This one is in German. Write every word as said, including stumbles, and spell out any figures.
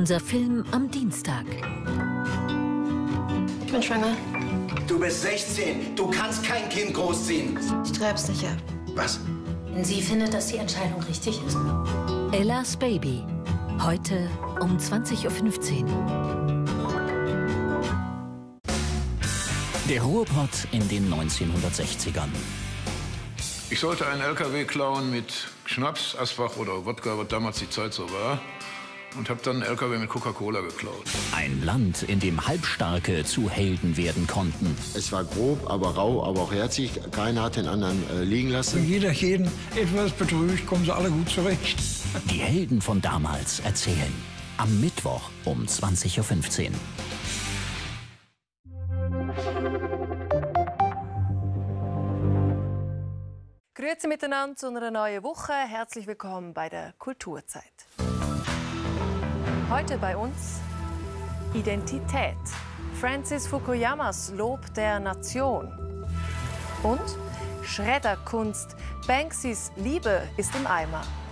Unser Film am Dienstag. Ich bin schwanger. Du bist sechzehn. Du kannst kein Kind großziehen. Ich treib's nicht ab. Was? Wenn sie findet, dass die Entscheidung richtig ist. Ellas Baby. Heute um zwanzig Uhr fünfzehn. Der Ruhrpott in den neunzehnhundertsechzigern. Ich sollte einen L K W klauen mit Schnaps, Asbach oder Wodka, was damals die Zeit so war. Und habe dann einen L K W mit Coca-Cola geklaut. Ein Land, in dem Halbstarke zu Helden werden konnten. Es war grob, aber rau, aber auch herzig. Keiner hat den anderen äh, liegen lassen. Wenn jeder jeden etwas betrügt, kommen sie alle gut zurecht. Die Helden von damals erzählen. Am Mittwoch um zwanzig Uhr fünfzehn. Grüezi miteinander zu einer neuen Woche. Herzlich willkommen bei der Kulturzeit. Heute bei uns Identität. Francis Fukuyamas Lob der Nation. Und Schredderkunst. Banksys Liebe ist im Eimer.